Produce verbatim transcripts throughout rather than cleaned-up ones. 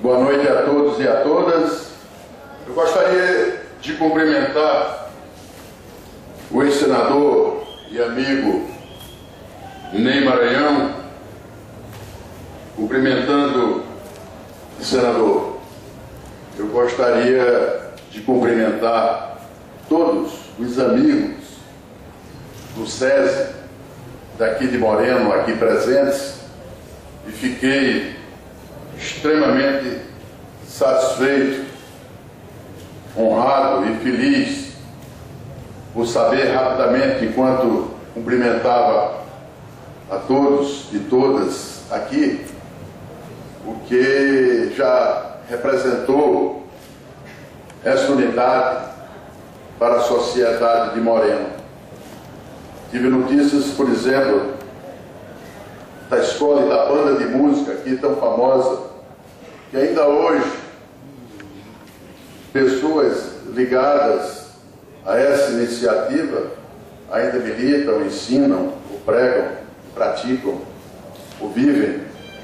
Boa noite a todos e a todas. Eu gostaria de cumprimentar o ex-senador e amigo Ney Maranhão, cumprimentando o senador. Eu gostaria de cumprimentar todos os amigos do SESI, daqui de Moreno, aqui presentes, e fiquei extremamente satisfeito, honrado e feliz por saber rapidamente, enquanto cumprimentava a todos e todas aqui, o que já representou essa unidade para a sociedade de Moreno. Tive notícias, por exemplo, da escola e da banda de música aqui tão famosa, que ainda hoje pessoas ligadas a essa iniciativa ainda militam, ensinam, o pregam, praticam, o vivem.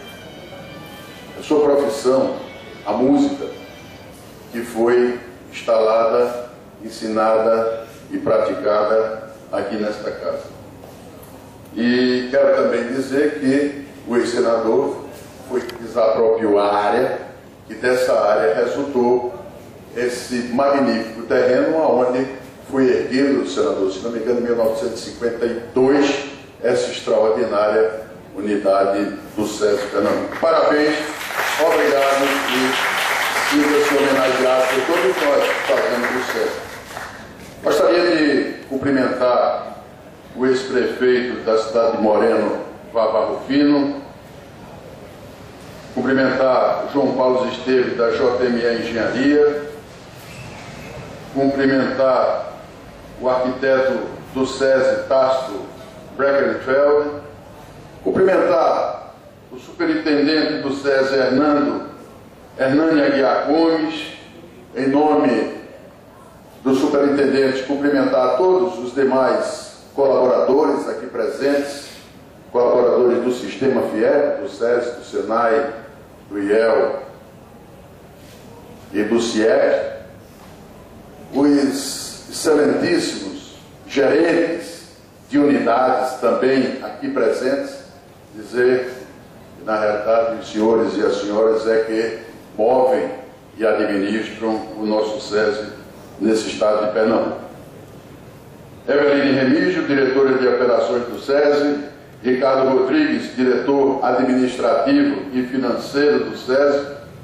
A sua profissão, a música, que foi instalada, ensinada e praticada aqui nesta casa. E quero também dizer que o ex-senador foi que desapropriou a área, e dessa área resultou esse magnífico terreno onde foi erguido, senador, se não me engano, em mil novecentos e cinquenta e dois, essa extraordinária unidade do SESI Pernambuco. Parabéns, obrigado e sinta-se homenageado por todos nós que fazemos o SESI. Gostaria de cumprimentar o ex-prefeito da cidade de Moreno, Vavá Rufino, cumprimentar João Paulo Esteves, da J M E Engenharia, cumprimentar o arquiteto do SESI, Tasto Breckenfeld, cumprimentar o superintendente do SESI, Hernando, Hernani Aguiar Gomes, em nome do superintendente, cumprimentar todos os demais colaboradores aqui presentes, colaboradores do Sistema FIEP, do SESI, do SENAI, do I E L e do CIEC, os excelentíssimos gerentes de unidades também aqui presentes, dizer que, na realidade, os senhores e as senhoras é que movem e administram o nosso SESI nesse estado de Pernambuco. Eveline Remígio, diretora de operações do SESI, Ricardo Rodrigues, diretor administrativo e financeiro do SESI,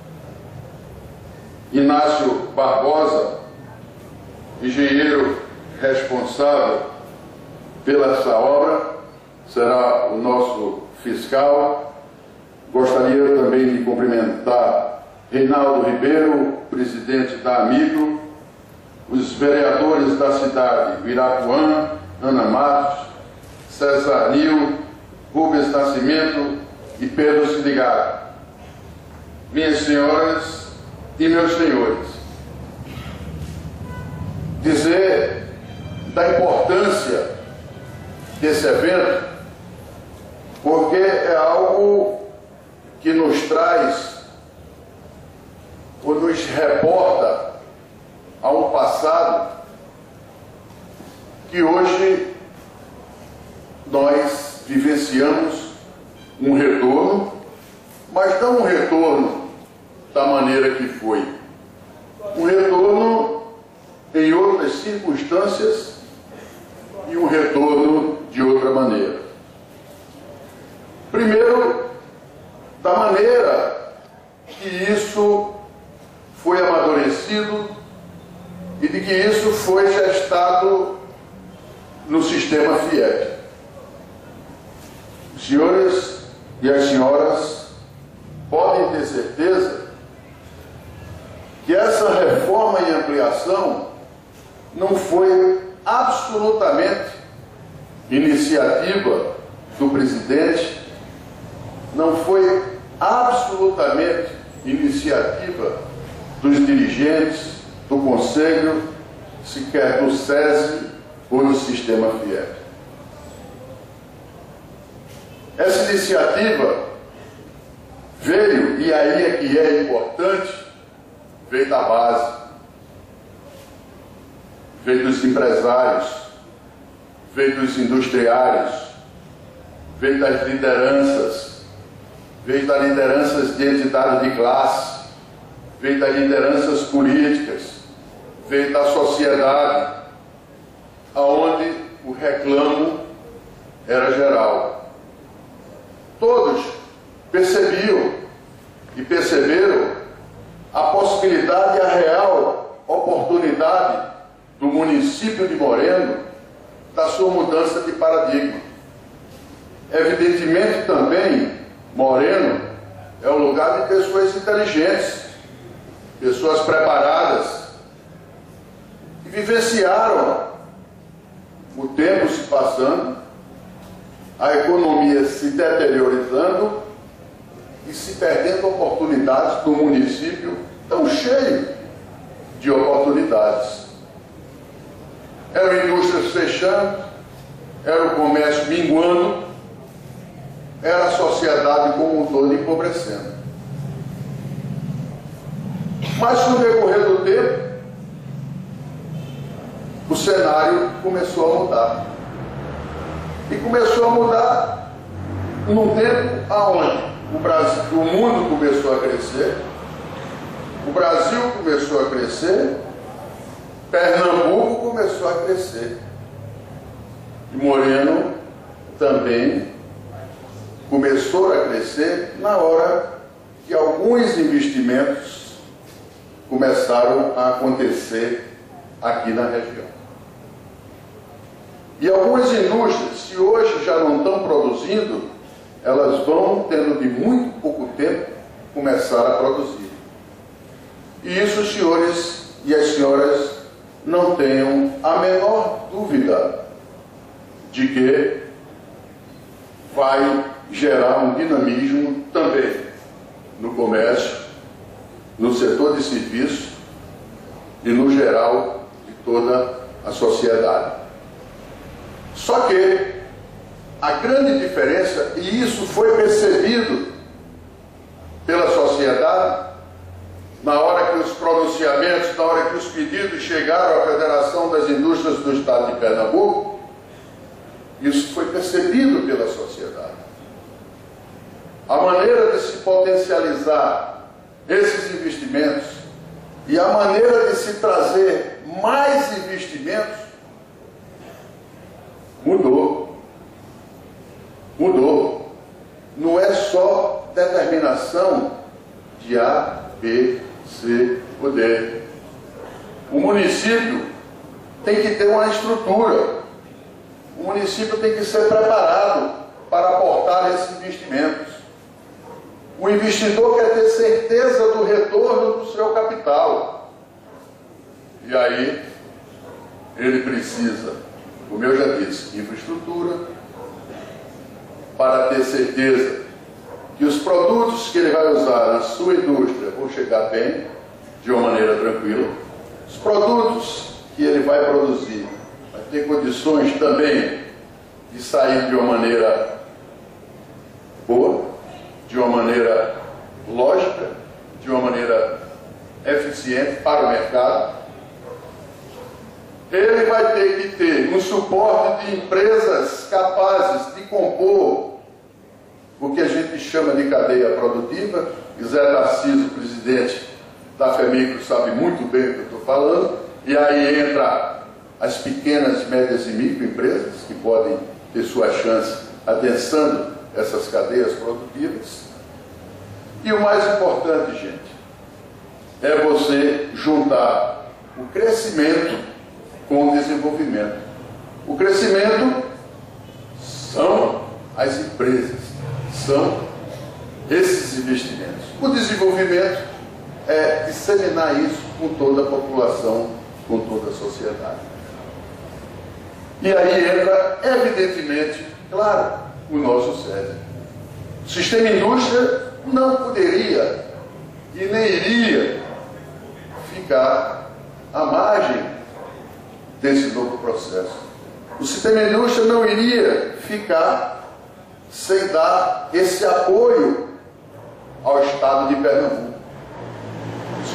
Inácio Barbosa, engenheiro responsável pela essa obra, será o nosso fiscal. Gostaria também de cumprimentar Reinaldo Ribeiro, presidente da Amigo, os vereadores da cidade, Irapuã, Ana Matos, César Nil, Rubens Nascimento e Pedro Siligato. Minhas senhoras e meus senhores, dizer da importância desse evento, porque é algo que nos traz ou nos reporta a um passado que hoje nós vivenciamos um retorno, mas não um retorno da maneira que foi. Um retorno em outras circunstâncias e um retorno de outra maneira. Primeiro, da maneira que isso foi amadurecido e de que isso foi gestado no sistema FIEP. Os senhores e as senhoras podem ter certeza que essa reforma e ampliação não foi absolutamente iniciativa do presidente, não foi absolutamente iniciativa dos dirigentes, do Conselho, sequer do SESI ou do Sistema FIEP. Essa iniciativa veio e aí é que é importante, veio da base, veio dos empresários, veio dos industriários, veio das lideranças, veio das lideranças de entidades de classe, veio das lideranças políticas, veio da sociedade, aonde o reclamo era geral. Todos percebiam e perceberam a possibilidade e a real oportunidade do município de Moreno da sua mudança de paradigma. Evidentemente também, Moreno é um lugar de pessoas inteligentes, pessoas preparadas, que vivenciaram o tempo se passando, a economia se deteriorando e se perdendo oportunidades do município tão cheio de oportunidades. Eram indústrias fechando, era o comércio minguando, era a sociedade como um todo empobrecendo. Mas com o decorrer do tempo, o cenário começou a mudar. E começou a mudar num tempo aonde o Brasil, o mundo começou a crescer, o Brasil começou a crescer, Pernambuco começou a crescer. E Moreno também começou a crescer na hora que alguns investimentos começaram a acontecer aqui na região. E algumas indústrias, se hoje já não estão produzindo, elas vão, tendo de muito pouco tempo, começar a produzir. E isso os senhores e as senhoras não tenham a menor dúvida de que vai gerar um dinamismo também no comércio, no setor de serviços e no geral de toda a sociedade. Só que a grande diferença, e isso foi percebido pela sociedade, na hora que os pronunciamentos, na hora que os pedidos chegaram à Federação das Indústrias do Estado de Pernambuco, isso foi percebido pela sociedade. A maneira de se potencializar esses investimentos e a maneira de se trazer mais investimentos mudou. Mudou. Não é só determinação de A, B, C ou D. O município tem que ter uma estrutura. O município tem que ser preparado para aportar esses investimentos. O investidor quer ter certeza do retorno do seu capital. E aí, ele precisa, como eu já disse, infraestrutura, para ter certeza que os produtos que ele vai usar na sua indústria vão chegar bem, de uma maneira tranquila. Os produtos que ele vai produzir vai ter condições também de sair de uma maneira boa, de uma maneira lógica, de uma maneira eficiente para o mercado. Ele vai ter que ter um suporte de empresas capazes de compor o que a gente chama de cadeia produtiva. E Zé Tarcísio, presidente da FEMICRO, sabe muito bem o que eu estou falando. E aí entra as pequenas, médias e microempresas, que podem ter sua chance adensando essas cadeias produtivas. E o mais importante, gente, é você juntar o crescimento com o desenvolvimento. O crescimento são as empresas, são esses investimentos. O desenvolvimento é disseminar isso com toda a população, com toda a sociedade. E aí entra, evidentemente, claro, o nosso SESI. O sistema indústria não poderia e nem iria ficar à margem desse novo processo. O sistema indústria não iria ficar sem dar esse apoio ao Estado de Pernambuco.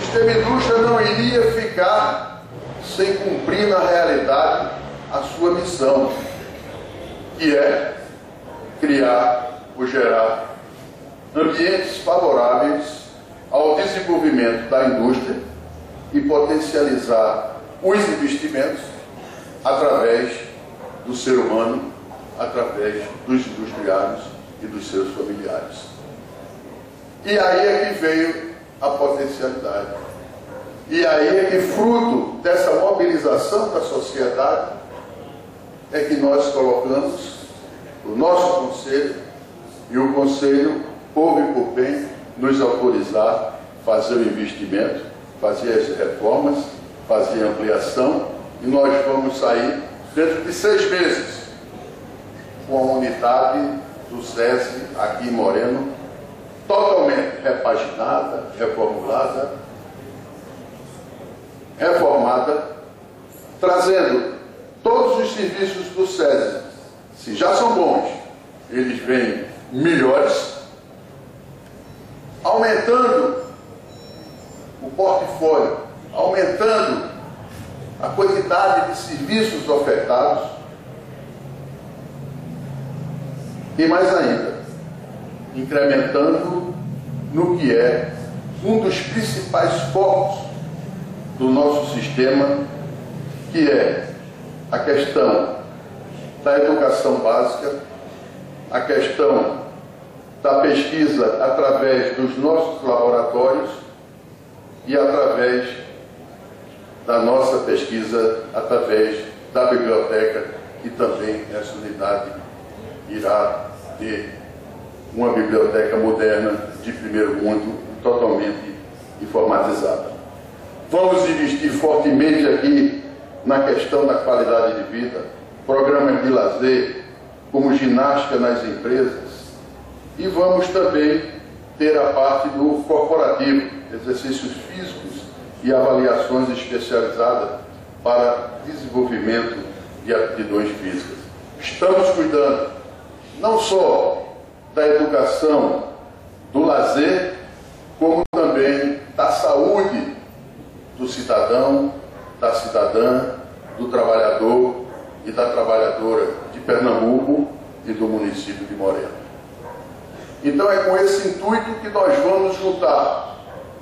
sistema indústria não iria ficar sem cumprir na realidade a sua missão, que é criar ou gerar ambientes favoráveis ao desenvolvimento da indústria e potencializar os investimentos através do ser humano, através dos industriários e dos seus familiares. E aí é que veio a potencialidade. E aí é que, fruto dessa mobilização da sociedade, é que nós colocamos o nosso conselho, e o conselho, houve por bem nos autorizar a fazer o investimento, fazer as reformas, fazer a ampliação, e nós vamos sair dentro de seis meses com a unidade do SESI aqui em Moreno, totalmente repaginada, reformulada, reformada, trazendo todos os serviços do SESI. Se já são bons, eles vêm melhores, aumentando o portfólio, aumentando a quantidade de serviços ofertados e, mais ainda, incrementando no que é um dos principais focos do nosso sistema, que é a questão da educação básica, a questão da pesquisa através dos nossos laboratórios e através da nossa pesquisa através da biblioteca, e também essa unidade irá ter uma biblioteca moderna de primeiro mundo, totalmente informatizada. Vamos investir fortemente aqui na questão da qualidade de vida, programas de lazer, como ginástica nas empresas, e vamos também ter a parte do corporativo, exercícios físicos e avaliações especializadas para desenvolvimento de aptidões físicas. Estamos cuidando não só da educação, do lazer, como também da saúde do cidadão, da cidadã, do trabalhador e da trabalhadora de Pernambuco e do município de Moreno. Então é com esse intuito que nós vamos juntar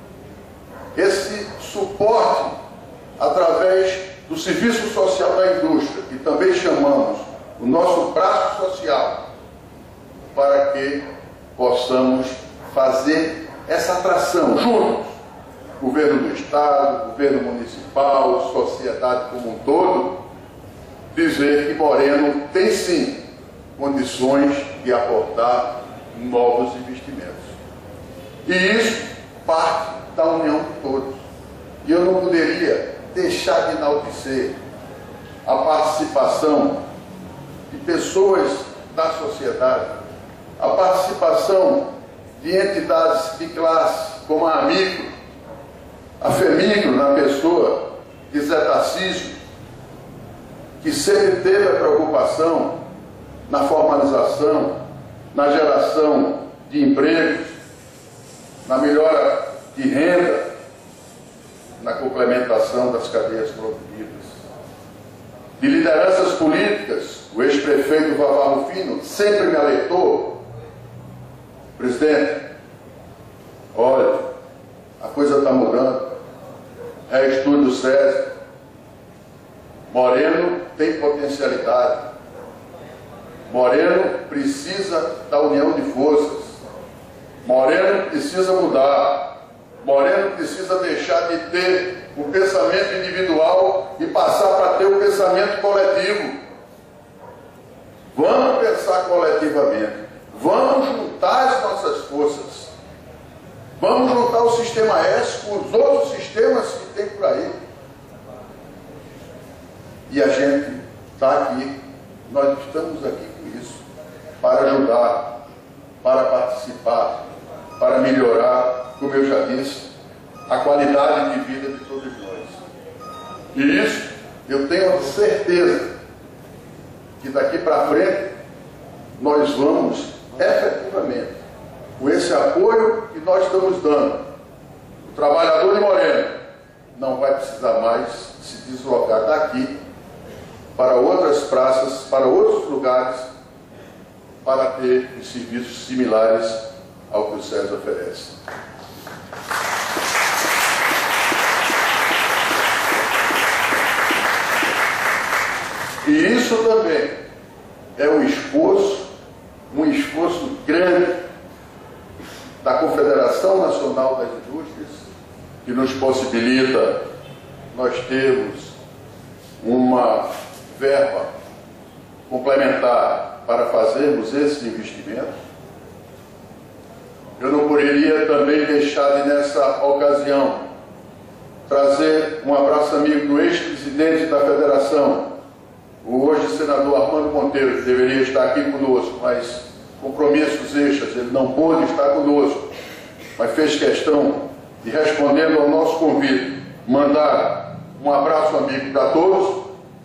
esse suporte através do serviço social da indústria, que também chamamos o nosso braço social, para que possamos fazer essa atração juntos, governo do Estado, governo municipal, sociedade como um todo, dizer que Moreno tem sim condições de aportar novos investimentos. E isso parte da união de todos. E eu não poderia deixar de enaltecer a participação de pessoas da sociedade, a participação de entidades de classe, como a Amigo, a FEMIGRO, na pessoa de Zé Tarcísio, que sempre teve a preocupação na formalização, na geração de empregos, na melhora de renda, na complementação das cadeias produtivas. De lideranças políticas, o ex-prefeito Vavá Rufino sempre me alertou: presidente, olha, a coisa está mudando, é estudo do SESI, Moreno tem potencialidade, Moreno precisa da união de forças, Moreno precisa mudar, Moreno precisa deixar de ter o pensamento individual e passar para ter o pensamento coletivo. Vamos pensar coletivamente, vamos juntar as nossas forças, vamos juntar o sistema S com os outros sistemas que tem por aí. E a gente está aqui, nós estamos aqui com isso, para ajudar, para participar, para melhorar, como eu já disse, a qualidade de vida de todos nós. E isso eu tenho certeza que daqui para frente nós vamos efetivamente, com esse apoio que nós estamos dando, o trabalhador de Moreno não vai precisar mais se deslocar daqui para outras praças, para outros lugares, para ter os serviços similares ao que o SESI oferece. E isso também é um esforço, um esforço grande da Confederação Nacional das Indústrias, que nos possibilita nós termos uma verba complementar para fazermos esse investimento. Eu não poderia também deixar de, nessa ocasião, trazer um abraço amigo do ex-presidente da Federação, o hoje senador Armando Monteiro, que deveria estar aqui conosco, mas compromissos extras, ele não pôde estar conosco, mas fez questão de, respondendo ao nosso convite, mandar um abraço amigo para todos.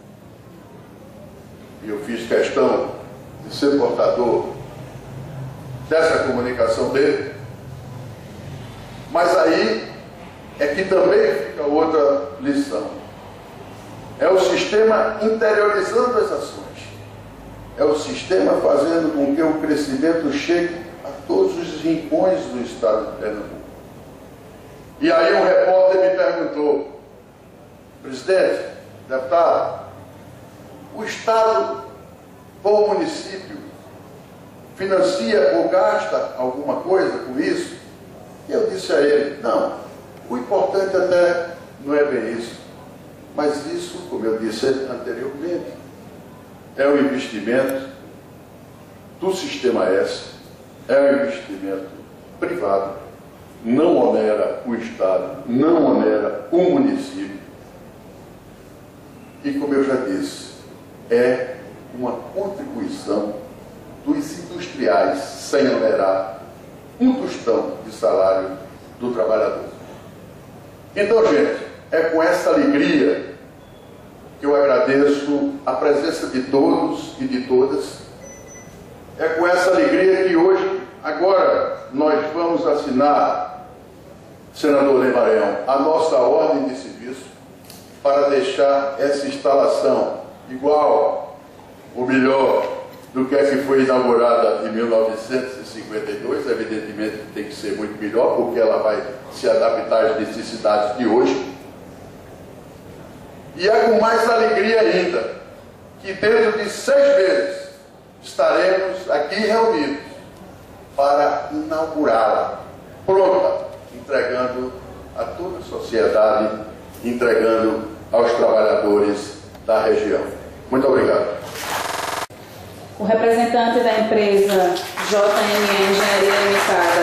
E eu fiz questão de ser portador dessa comunicação dele. Mas aí é que também fica outra lição. É o sistema interiorizando as ações. É o sistema fazendo com que o crescimento chegue a todos os rincões do estado de Pernambuco. E aí um repórter me perguntou: presidente, deputado, o estado ou o município financia ou gasta alguma coisa com isso? E eu disse a ele: não, o importante até não é bem isso. Mas isso, como eu disse anteriormente, é um investimento do Sistema S, é um investimento privado, não onera o Estado, não onera o município. E, como eu já disse, é uma contribuição dos industriais, sem onerar um tostão de salário do trabalhador. Então, gente, é com essa alegria que eu agradeço a presença de todos e de todas. É com essa alegria que hoje, agora, nós vamos assinar, senador Ney Maranhão, a nossa ordem de serviço para deixar essa instalação igual, ou melhor, do que a que foi inaugurada em mil novecentos e cinquenta e dois. Evidentemente tem que ser muito melhor, porque ela vai se adaptar às necessidades de hoje. E é com mais alegria ainda que dentro de seis meses estaremos aqui reunidos para inaugurá-la, pronta, entregando a toda a sociedade, entregando aos trabalhadores da região. Muito obrigado. O representante da empresa J M E Engenharia Limitada